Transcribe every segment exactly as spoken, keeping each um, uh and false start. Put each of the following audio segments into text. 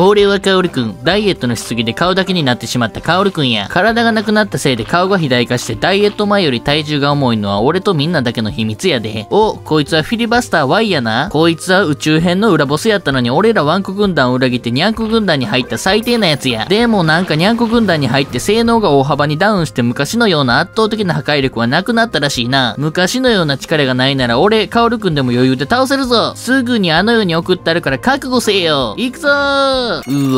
俺はカオルくん。ダイエットのしすぎで顔だけになってしまったカオルくんや。体がなくなったせいで顔が肥大化してダイエット前より体重が重いのは俺とみんなだけの秘密やで。お、こいつはフィリバスター Y やな。こいつは宇宙編の裏ボスやったのに俺らワンコ軍団を裏切ってニャンコ軍団に入った最低なやつや。でもなんかニャンコ軍団に入って性能が大幅にダウンして昔のような圧倒的な破壊力はなくなったらしいな。昔のような力がないなら俺、カオルくんでも余裕で倒せるぞ。すぐにあの世に送ってあるから覚悟せよ。行くぞー。う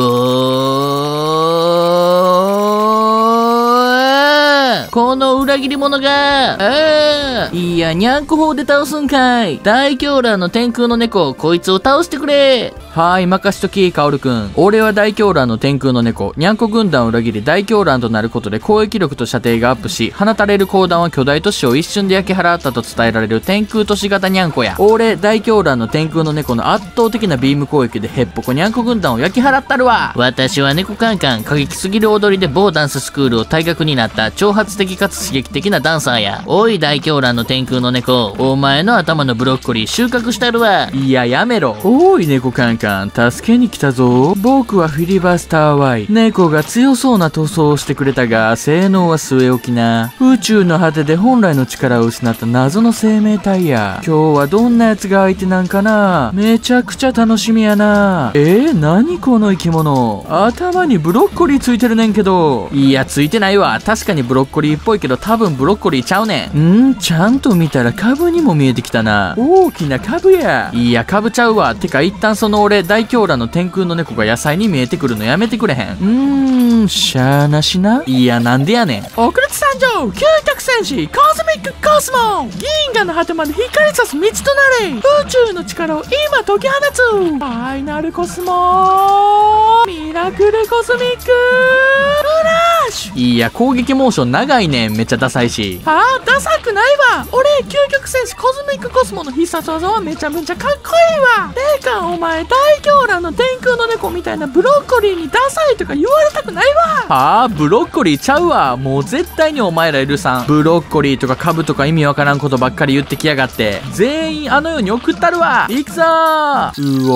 おー。この裏切り者が、あー。いや、ニャンコ砲で倒すんかい。大狂乱の天空の猫、こいつを倒してくれ。はーい、任しとき、カオルくん。俺は大狂乱の天空の猫、ニャンコ軍団を裏切り大狂乱となることで攻撃力と射程がアップし、放たれる砲弾は巨大都市を一瞬で焼き払ったと伝えられる天空都市型ニャンコや。俺、大狂乱の天空の猫の圧倒的なビーム攻撃でヘッポコニャンコ軍団を焼き払ったるわ。私は猫カンカン、過激すぎる踊りで某ダンススクールを退学になった挑発的かつ刺激的なダンサーや。おい大狂乱の天空の猫、お前の頭のブロッコリー収穫したるわ。いや、やめろ。おい猫カンカン、助けに来たぞ。僕はフィリバスター Y。猫が強そうな塗装をしてくれたが、性能は据え置きな。宇宙の果てで本来の力を失った謎の生命体や。今日はどんなやつが相手なんかな。めちゃくちゃ楽しみやな。えー、何この生き物。頭にブロッコリーついてるねんけど。いや、ついてないわ。確かにブロッコリーっぽいけど、多分ブロッコリーちゃうねん。んちゃんと見たら株にも見えてきたな。大きな株や。いや、株ちゃうわ。てか、一旦その俺、大狂乱の天空の猫が野菜に見えてくるのやめてくれへん。うーん、しゃーなしな。いや、なんでやねん。 遅れて参上、究極戦士コズミックコスモ。銀河の果てまで光さす道となれ。宇宙の力を今解き放つ。ファイナルコスモミラクルコスミックフラッシュ。 いや、攻撃モーション長いねん。めっちゃダサいし。 ああ、ダサくないわ。俺、究極戦士コズミックコスモの必殺技はめちゃめちゃかっこいいわ。てか、お前、大狂乱の天空の猫みたいなブロッコリーにダサいとか言われたくないわ。 はあ、ブロッコリーちゃうわ。もう絶対にお前ら許さん。ブロッコリーとか株とか意味わからんことばっかり言ってきやがって。全員あの世に送ったるわ。行くぞー。う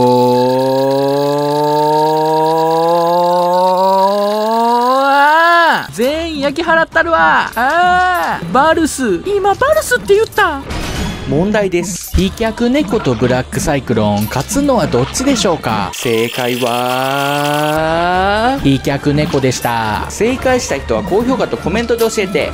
おー。全員焼き払ったるわ。あー、バルス。 今、バルスって言った。 問題です。飛脚猫とブラックサイクロン、勝つのはどっちでしょうか？正解は、飛脚猫でした。正解した人は高評価とコメントで教えて。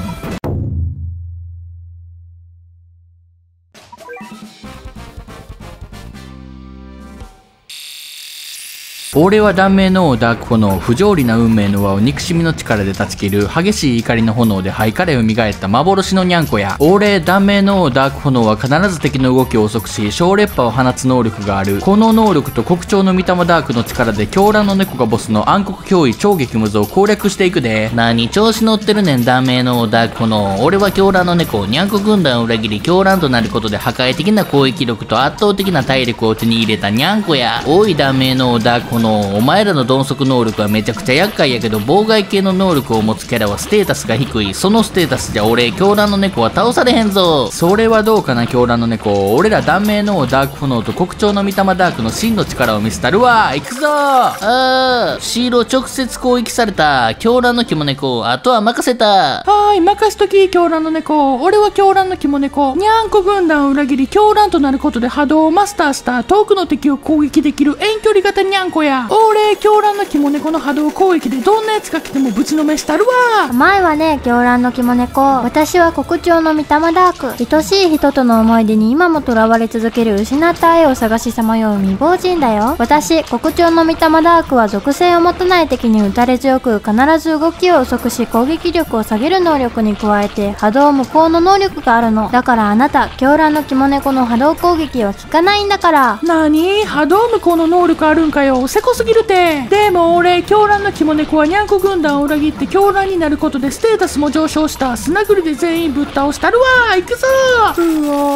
俺は断命の王ダーク炎、不条理な運命の輪を憎しみの力で断ち切る激しい怒りの炎で肺から蘇った幻のニャンコや。俺断命の王ダーク炎は必ず敵の動きを遅くし小烈波を放つ能力がある。この能力と黒鳥の御霊ダークの力で狂乱の猫がボスの暗黒脅威超激無造を攻略していくで。何調子乗ってるねん断命の王ダーク炎。俺は狂乱の猫、ニャンコ軍団を裏切り狂乱となることで破壊的な攻撃力と圧倒的な体力を手に入れたニャンコや。おい断命の王ダーク炎、お前らの鈍足能力はめちゃくちゃ厄介やけど妨害系の能力を持つキャラはステータスが低い。そのステータスじゃ俺狂乱の猫は倒されへんぞ。それはどうかな狂乱の猫。俺ら断命の王ダーク炎と黒鳥の御霊ダークの真の力を見せたるわ。行くぞー。あー、シーロ直接攻撃された。狂乱の肝猫、あとは任せた。 はーい、任しとき狂乱の猫。俺は狂乱の肝猫。ニャンコ軍団を裏切り狂乱となることで波動をマスターした遠くの敵を攻撃できる遠距離型ニャンコや。俺、狂乱の肝猫の波動攻撃でどんなやつが来てもぶちのめしたるわ。 前はね、狂乱の肝猫。私は黒鳥の御霊ダーク。愛しい人との思い出に今も囚われ続ける失った愛を探しさまよう未亡人だよ。私、黒鳥の御霊ダークは属性を持たない敵に打たれ強く、必ず動きを遅くし攻撃力を下げる能力に加えて波動無効の能力があるの。だからあなた、狂乱の肝猫の波動攻撃は効かないんだから。 なに？波動無効の能力あるんかよ。せこすぎるて。でも俺、狂乱の肝猫はニャンコ軍団を裏切って狂乱になることでステータスも上昇した。砂繰りで全員ぶっ倒したるわ。行くぞー。うお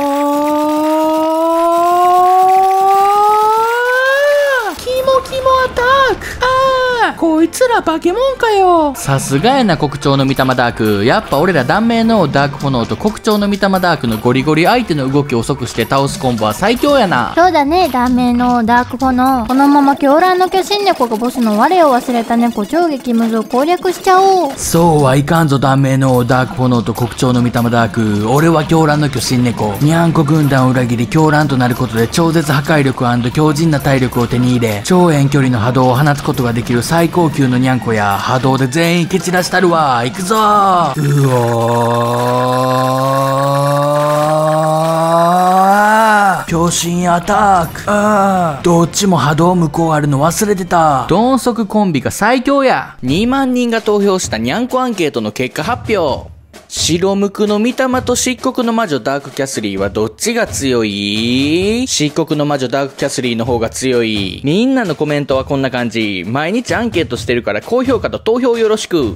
ー、キモキモアタック。あー、 こいつら化け物かよ。 さすがやな国鳥の御霊ダーク。やっぱ俺ら断命のダーク炎と国鳥の御霊ダークのゴリゴリ相手の動きを遅くして倒すコンボは最強やな。 そうだね、断命のダーク炎。このまま狂乱の巨神猫がボスの我を忘れた猫超激ムズを攻略しちゃおう。 そうはいかんぞ断命のダーク炎と国鳥の御霊ダーク。俺は狂乱の巨神猫にゃんこ軍団を裏切り狂乱となることで超絶破壊力&強靭な体力を手に入れ、超遠距離の波動を放つことができる最高級のにゃんこや、波動で全員蹴散らしたるわ。行くぞー。うわー、巨神アタック。あー、どっちも波動無効あるの忘れてた。鈍足コンビが最強や。にまんにんが投票したにゃんこアンケートの結果発表。白無垢の御霊と漆黒の魔女ダークキャスリーはどっちが強い？漆黒の魔女ダークキャスリーの方が強い。みんなのコメントはこんな感じ。毎日アンケートしてるから高評価と投票よろしく。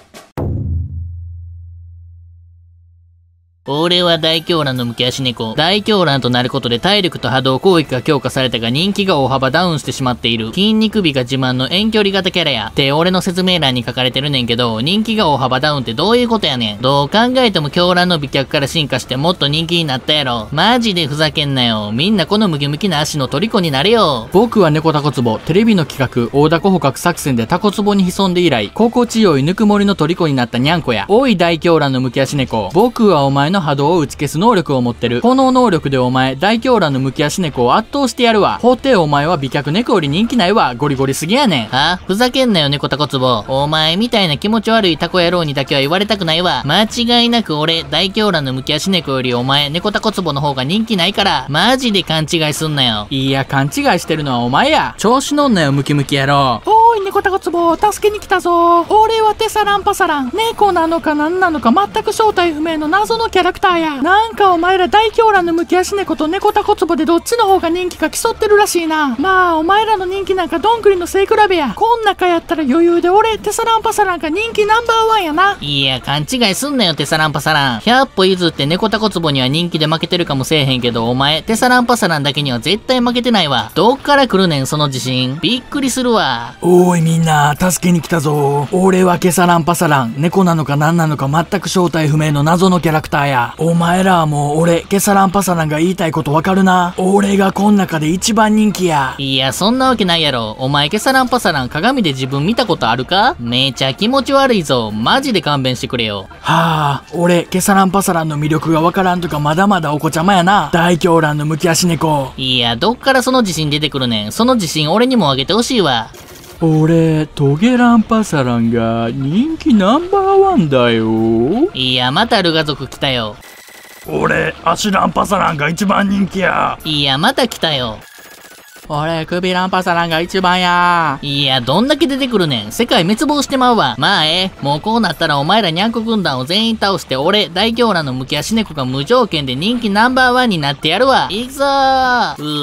俺は大狂乱のむき足猫。大狂乱となることで体力と波動攻撃が強化されたが人気が大幅ダウンしてしまっている。筋肉美が自慢の遠距離型キャラや。って俺の説明欄に書かれてるねんけど、人気が大幅ダウンってどういうことやねん。どう考えても狂乱の美脚から進化してもっと人気になったやろ。マジでふざけんなよ。みんなこのムキムキな足の虜になれよ。僕は猫タコツボ。テレビの企画、大凧捕獲作戦でタコツボに潜んで以来、心地よいぬくもりの虜になったにゃんこや。おい大狂乱のむき足猫。僕はお前の波動を打ち消す能力を持ってる。この能力でお前、大狂乱のむき足猫を圧倒してやるわ。ほてお前は美脚猫より人気ないわ。ゴリゴリすぎやねん。あ、ふざけんなよ猫タコツボ。お前みたいな気持ち悪いタコ野郎にだけは言われたくないわ。間違いなく俺、大狂乱のむき足猫よりお前、猫タコツボの方が人気ないから、マジで勘違いすんなよ。いや、勘違いしてるのはお前や。調子乗んなよ、ムキムキ野郎。 おい猫タコツボ、助けに来たぞ。俺はテサランパサラン。猫なのか何なのか全く正体不明の謎のキャラクターや。なんかお前ら大狂乱のむき足猫と猫タコツボでどっちの方が人気か競ってるらしいな。まあお前らの人気なんかどんぐりの背比べや。こん中やったら余裕で俺テサランパサランが人気ナンバーワンやな。 いや勘違いすんなよテサランパサラン。ひゃっぽ譲って猫タコツボには人気で負けてるかもせえへんけど、お前テサランパサランだけには絶対負けてないわ。どっから来るねんその自信。びっくりするわ。 おいみんな助けに来たぞ。俺はケサランパサラン。猫なのか何なのか全く正体不明の謎のキャラクターや。お前らはもう俺ケサランパサランが言いたいことわかるな。俺がこん中で一番人気や。 いやそんなわけないやろ。お前ケサランパサラン鏡で自分見たことあるか？めちゃ気持ち悪いぞ。マジで勘弁してくれよ。 はあ、俺ケサランパサランの魅力がわからんとかまだまだお子ちゃまやな。大狂乱のむき足猫。 いやどっからその自信出てくるねん。その自信俺にもあげてほしいわ。 俺トゲランパサランが人気ナンバーワンだよ。 いやまたルガ族来たよ。 俺アシュランパサランが一番人気や。 いやまた来たよ。 俺クビランパサランが一番や。 いやどんだけ出てくるねん。世界滅亡してまうわ。まあええ、もうこうなったらお前らニャンコ軍団を全員倒して俺大狂乱のむき足猫が無条件で人気ナンバーワンになってやるわ。いくぞー。う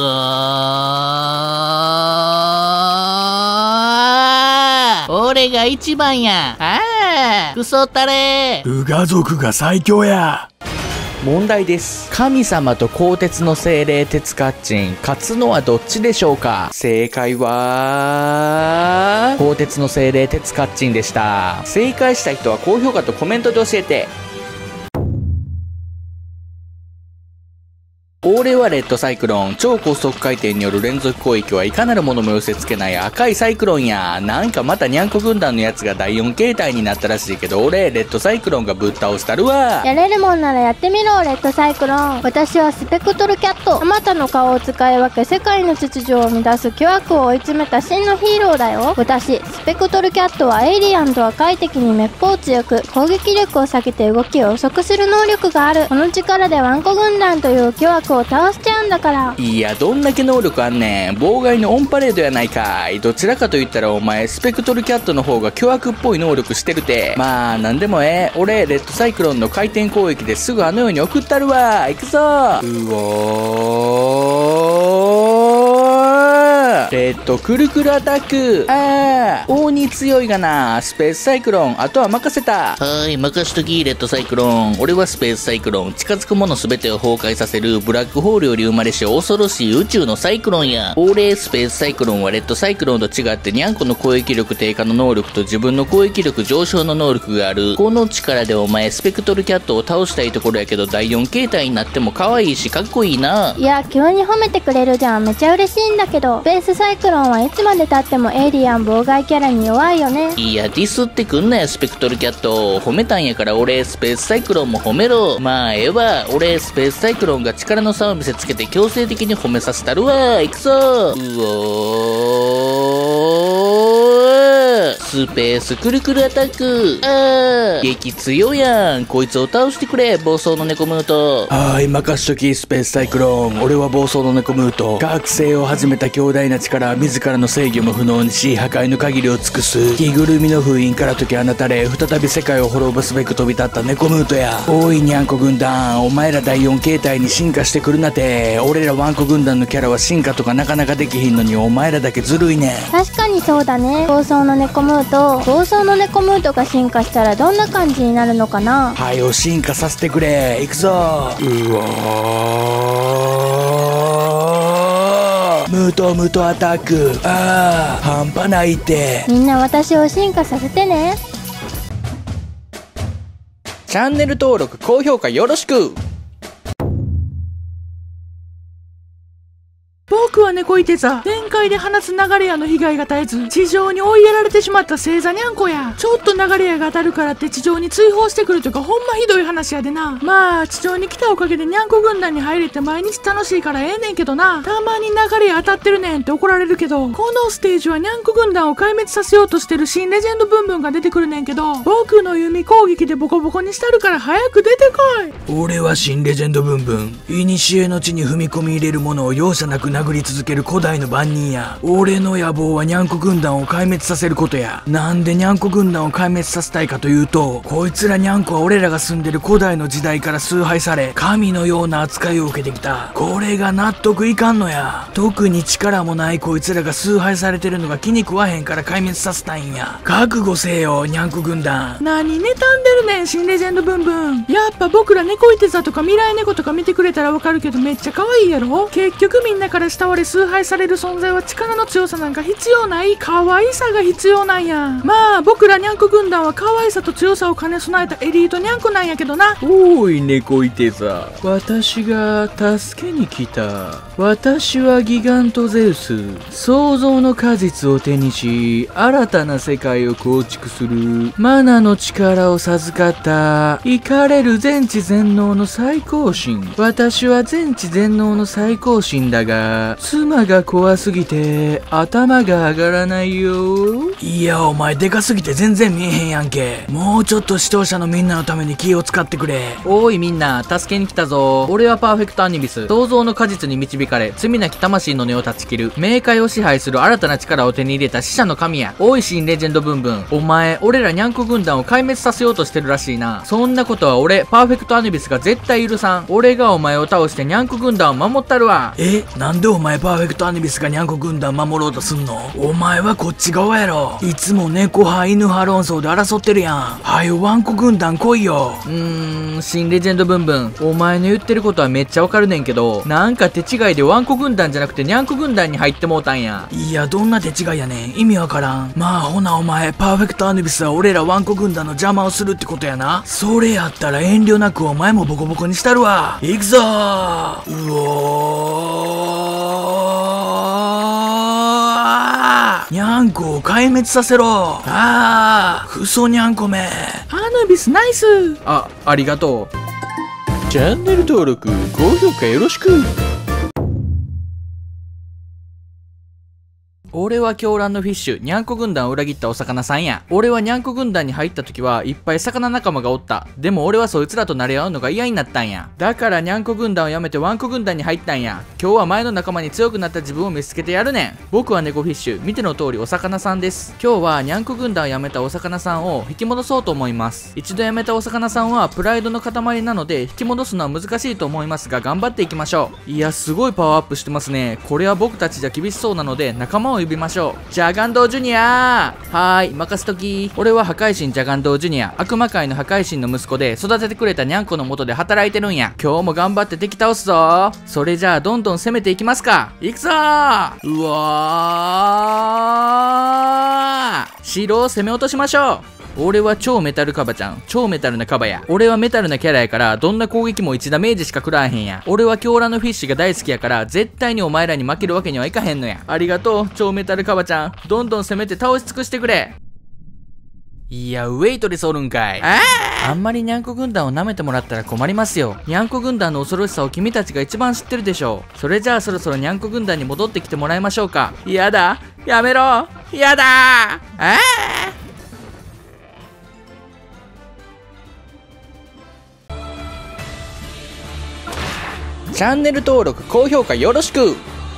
わー、俺が一番や。ああクソったれー。 ルガ族が最強や。 問題です。神様と鋼鉄の精霊鉄カッチン、勝つのはどっちでしょうか？正解は鋼鉄の精霊鉄カッチンでした。正解した人は高評価とコメントで教えて。俺はレッドサイクロン。超高速回転による連続攻撃はいかなるものも寄せ付けない赤いサイクロンや。なんかまたニャンコ軍団のやつがだいよん形態になったらしいけど、俺レッドサイクロンがぶっ倒したるわ。 やれるもんならやってみろレッドサイクロン。私はスペクトルキャット。あまたの顔を使い分け世界の秩序を乱す巨悪を追い詰めた真のヒーローだよ。私スペクトルキャットはエイリアンとは快適に滅法強く、攻撃力を下げて動きを遅くする能力がある。この力でワンコ軍団という巨悪を倒しちゃうんだから。 いやどんだけ能力あんねん。妨害のオンパレードやないかい。どちらかと言ったらお前スペクトルキャットの方が巨悪っぽい能力してるて。まあなんでもええ、俺レッドサイクロンの回転攻撃ですぐあのように送ったるわ。行くぞ。うおー、 えー、っとくるくるアタック。あー、鬼強いがな。スペースサイクロン、あとは任せた。はーい、任しときレッドサイクロン。俺はスペースサイクロン。近づくもの全てを崩壊させるブラックホールより生まれし恐ろしい宇宙のサイクロンや。俺スペースサイクロンはレッドサイクロンと違ってニャンコの攻撃力低下の能力と自分の攻撃力上昇の能力がある。この力でお前スペクトルキャットを倒したいところやけど、だいよん形態になっても可愛いしかっこいいな。 いや急に褒めてくれるじゃん。めちゃ嬉しいんだけど、スペースサイクロンはいつまでたってもエイリアン妨害キャラに弱いよね。 いやディスってくんなよスペクトルキャット。褒めたんやから俺スペースサイクロンも褒めろ。まあええわ、俺スペースサイクロンが力の差を見せつけて強制的に褒めさせたるわ。いくぞ。うおー、スペースくるくるアタック。あー、激強やん。こいつを倒してくれ暴走の猫ムート。 はーい、任しときスペースサイクロン。俺は暴走の猫ムート。覚醒を始めた強大な力、自らの制御も不能にし破壊の限りを尽くす。着ぐるみの封印から解き放たれ再び世界を滅ぼすべく飛び立った猫ムートや。おいにゃんこ軍団、お前らだいよん形態に進化してくるなて。俺らワンコ軍団のキャラは進化とかなかなかできひんのに、お前らだけずるいね。 確かにそうだね。暴走の猫ムート暴走の猫ムートが進化したらどんな感じになるのかな。 はよ進化させてくれ。いくぞ。うわー、ムートムートアタック。あー、半端ないって。 みんな私を進化させてね。 チャンネル登録高評価よろしく。 僕は猫いて座。全開で放つ流れ屋の被害が絶えず、地上に追いやられてしまった星座にゃんこや。ちょっと流れ屋が当たるからって地上に追放してくるとかほんまひどい話やでな。まあ、地上に来たおかげでにゃんこ軍団に入れて毎日楽しいからええねんけどな。たまに流れ屋当たってるねんって怒られるけど、このステージはにゃんこ軍団を壊滅させようとしてる新レジェンドブンブンが出てくるねんけど、僕の弓攻撃でボコボコにしたるから早く出てこい。 俺は新レジェンドブンブン。古の地に踏み込み入れるものを容赦なく殴り続ける古代の番人や。俺の野望はニャンコ軍団を壊滅させることや。なんでニャンコ軍団を壊滅させたいかというと、こいつらニャンコは俺らが住んでる古代の時代から崇拝され、神のような扱いを受けてきた。これが納得いかんのや。特に力もないこいつらが崇拝されてるのが気に食わへんから壊滅させたいんや。覚悟せよニャンコ軍団。 何妬んでるねん新レジェンドブンブン。やっぱ僕ら猫いて座とか未来猫とか見てくれたらわかるけど、めっちゃ可愛いやろ。結局みんなから慕われ崇拝される存在は力の強さなんか必要ない、可愛さが必要なんや。まあ僕らニャンコ軍団は可愛さと強さを兼ね備えたエリートニャンコなんやけどな。 おーい猫いて座、私が助けに来た。私はギガントゼウス。創造の果実を手にし新たな世界を構築するマナの力を授かったイカれる全知全能の最高神。私は全知全能の最高神だが、妻が怖すぎて頭が上がらないよ。 いやお前でかすぎて全然見えへんやんけ。もうちょっと視聴者のみんなのために気を使ってくれ。 おいみんな助けに来たぞ。俺はパーフェクトアニビス。創造の果実に導かれ罪なき魂の根を断ち切る冥界を支配する新たな力を手に入れた死者の神や。おい新レジェンドブンブン、お前俺らニャンコ軍団を壊滅させようとしてるらしいな。そんなことは俺パーフェクトアニビスが絶対許さん。俺がお前を倒してニャンコ軍団を守ったるわ。 え、なんでお前パーフェクトアニビスがニャンコ軍団守ろうとすんの？お前はこっち側やろ。いつも猫派犬派論争で争ってるやん。はよワンコ軍団来いよ。 うーん新レジェンドブンブン、お前の言ってることはめっちゃわかるねんけど、なんか手違いでワンコ軍団じゃなくてニャンコ軍団に入ってもうたんや。 いやどんな手違いやねん、意味わからん。まあほなお前パーフェクトアニビスは俺らワンコ軍団の邪魔をするってことやな。それやったら遠慮なくお前もボコボコにしたるわ。いくぞー。うおー、ニャンコを壊滅させろ。ああクソニャンコめ。 アヌビスナイス。 あ、ありがとう。 チャンネル登録高評価よろしく。 俺は狂乱のフィッシュ、ニャンコ軍団を裏切ったお魚さんや。俺はニャンコ軍団に入った時はいっぱい魚仲間がおった。でも俺はそいつらと慣れ合うのが嫌になったんや。だからニャンコ軍団を辞めてワンコ軍団に入ったんや。今日は前の仲間に強くなった自分を見つけてやるねん。僕は猫フィッシュ、見ての通りお魚さんです。今日はニャンコ軍団を辞めたお魚さんを引き戻そうと思います。一度辞めたお魚さんはプライドの塊なので引き戻すのは難しいと思いますが頑張っていきましょう。いやすごいパワーアップしてますね。これは僕たちじゃ厳しそうなので仲間を呼びましょう。ジャガンドージュニアー、はーい任せとき。俺は破壊神ジャガンドージュニア、悪魔界の破壊神の息子で育ててくれたニャンコの元で働いてるんや。今日も頑張って敵倒すぞ。それじゃあどんどん攻めていきますか。いくぞー。うわー、城を攻め落としましょう。俺は超メタルカバちゃん。超メタルなカバや。俺はメタルなキャラやからどんな攻撃もいちダメージしか食らえへんや。俺は狂乱のフィッシュが大好きやから絶対にお前らに負けるわけにはいかへんのや。ありがとう超メタルカバちゃん。どんどん攻めて倒し尽くしてくれ。いやウェイトレスおるんかい。ああんまりニャンコ軍団を舐めてもらったら困りますよ。ニャンコ軍団の恐ろしさを君たちが一番知ってるでしょう。それじゃあそろそろニャンコ軍団に戻ってきてもらいましょうか。やだやめろやだああチャンネル登録高評価よろしく。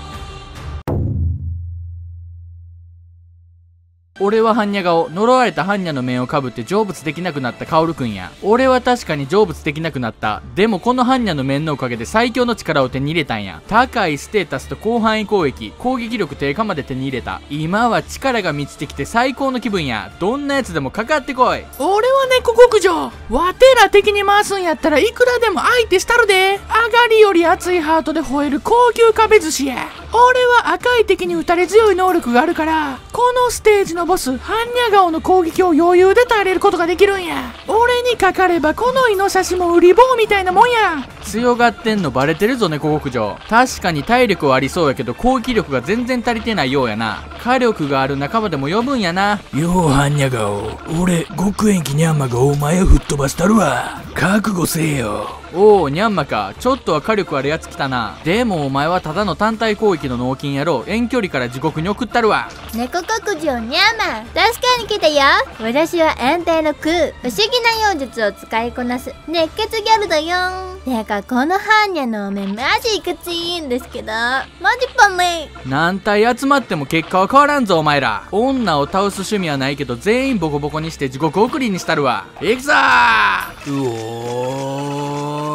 俺は般若顔、呪われた般若の面をかぶって成仏できなくなったカオルくんや。俺は確かに成仏できなくなった。でもこの般若の面のおかげで最強の力を手に入れたんや。高いステータスと広範囲攻撃、攻撃力低下まで手に入れた。今は力が満ちてきて最高の気分や。どんなやつでもかかってこい。 俺は猫極上。わてら敵に回すんやったらいくらでも相手したるで。上がりより熱いハートで吠える高級壁寿司や。俺は赤い敵に打たれ強い能力があるからこのステージのボス般若顔の攻撃を余裕で耐えれることができるんや。俺にかかればこのイノシシもウリ棒みたいなもんや。 強がってんのバレてるぞ猫極上。確かに体力はありそうやけど攻撃力が全然足りてないようやな。火力がある仲間でも呼ぶんやな。 よう般若顔、俺極縁気ニャンマがお前を吹っ飛ばしたるわ。覚悟せえよ。 おおニャンマか。ちょっとは火力あるやつ来たな。でもお前はただの単体攻撃の脳筋やろ。遠距離から地獄に送ったるわ。 猫極上ニャンマ確かに来たよ。私は安定の空不思議な妖術を使いこなす熱血ギャルだよ。てかこの般若のお面マジいかついんですけどマジパメ。 何体集まっても結果は変わらんぞお前ら。女を倒す趣味はないけど全員ボコボコにして地獄送りにしたるわ。いくぞー。うおー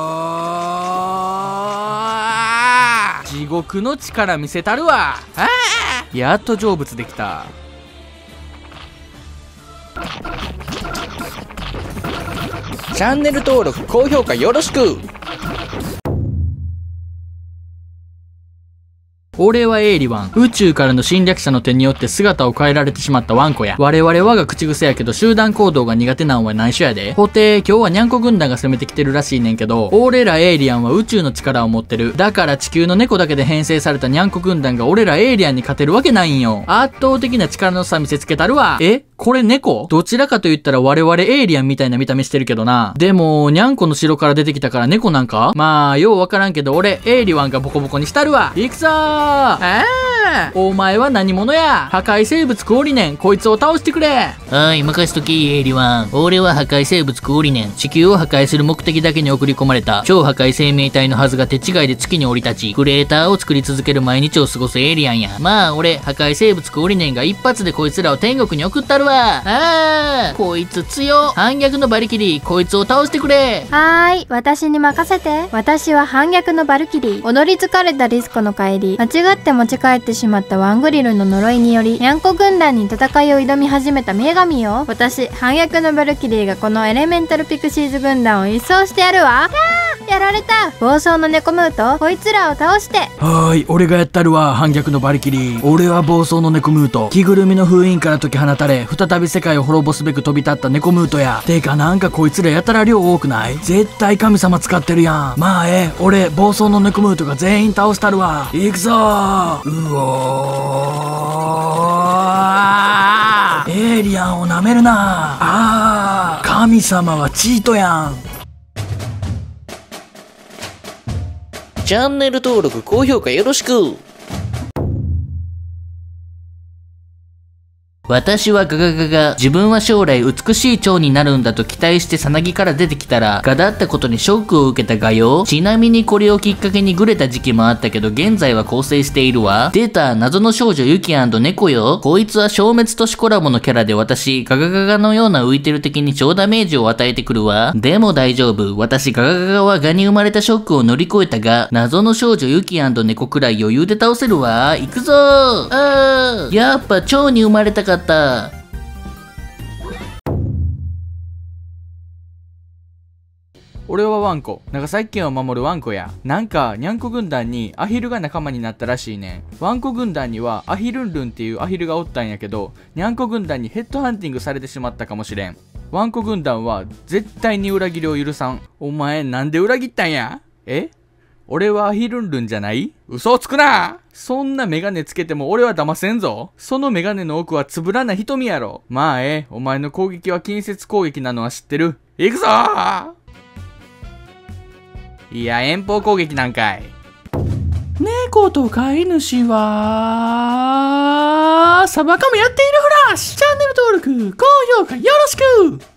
地獄の力見せたるわ。あーやっと成仏できた。チャンネル登録高評価よろしく。俺はエイリワン。宇宙からの侵略者の手によって姿を変えられてしまったワンコや。我々我が口癖やけど集団行動が苦手なんは内緒やで。ほて今日はニャンコ軍団が攻めてきてるらしいねんけど、俺らエイリアンは宇宙の力を持ってる。だから地球の猫だけで編成されたニャンコ軍団が俺らエイリアンに勝てるわけないんよ。圧倒的な力の差見せつけたるわ。えこれ猫？どちらかと言ったら我々エイリアンみたいな見た目してるけどな。でも、ニャンコの城から出てきたから猫なんか？まあ、ようわからんけど俺、エイリワンがボコボコにしたるわ。行くぞー。ああお前は何者や？破壊生物クオリネン、こいつを倒してくれ。 はい、任しとき、エイリワン。俺は破壊生物クオリネン。地球を破壊する目的だけに送り込まれた超破壊生命体のはずが手違いで月に降り立ち、クレーターを作り続ける毎日を過ごすエイリアンや。まあ、俺、破壊生物クオリネンが一発でこいつらを天国に送ったるわ。ああこいつ強。反逆のバリキリー、こいつを倒してくれ。 はーい私に任せて。私は反逆のバルキリー。踊り疲れたリスコの帰り間違って持ち帰ってしまったワングリルの呪いによりニャンコ軍団に戦いを挑み始めた女神よ。私反逆のバルキリーがこのエレメンタルピクシーズ軍団を一掃してやるわ。やられた。暴走の猫ムートこいつらを倒して。 はーい俺がやったるわ。反逆のバリキリー。俺は暴走の猫ムート。着ぐるみの封印から解き放たれ再び世界を滅ぼすべく飛び立った猫ムートや。てかなんかこいつらやたら量多くない？絶対神様使ってるやん。まあええ俺暴走の猫ムートが全員倒したるわ。行くぞー。うおーエイリアンをなめるな。あー神様はチートやん。 チャンネル登録高評価よろしく。 私はガガガが自分は将来美しい蝶になるんだと期待してさなぎから出てきたらガだったことにショックを受けたがよ。ちなみにこれをきっかけにグレた時期もあったけど現在は更生しているわ。出た謎の少女ユキ&猫よ。こいつは消滅都市コラボのキャラで私ガガガガのような浮いてる敵に超ダメージを与えてくるわ。でも大丈夫。私ガガガガはガに生まれたショックを乗り越えたが謎の少女ユキ&猫くらい余裕で倒せるわ。行くぞー。あーやっぱ蝶に生まれたかった。 俺はワンコ。長崎県を守るワンコや。なんか、ニャンコ軍団にアヒルが仲間になったらしいねん。ワンコ軍団にはアヒルンルンっていうアヒルがおったんやけど、ニャンコ軍団にヘッドハンティングされてしまったかもしれん。ワンコ軍団は絶対に裏切りを許さん。お前なんで裏切ったんや？え？俺はアヒルンルンじゃない？嘘をつくな！そんなメガネつけても俺は騙せんぞ。そのメガネの奥はつぶらな瞳やろ。まあええ、お前の攻撃は近接攻撃なのは知ってる。行くぞー！いや、遠方攻撃なんかい。 猫と飼い主は、サバカもやっているフラッシュチャンネル登録、高評価よろしく。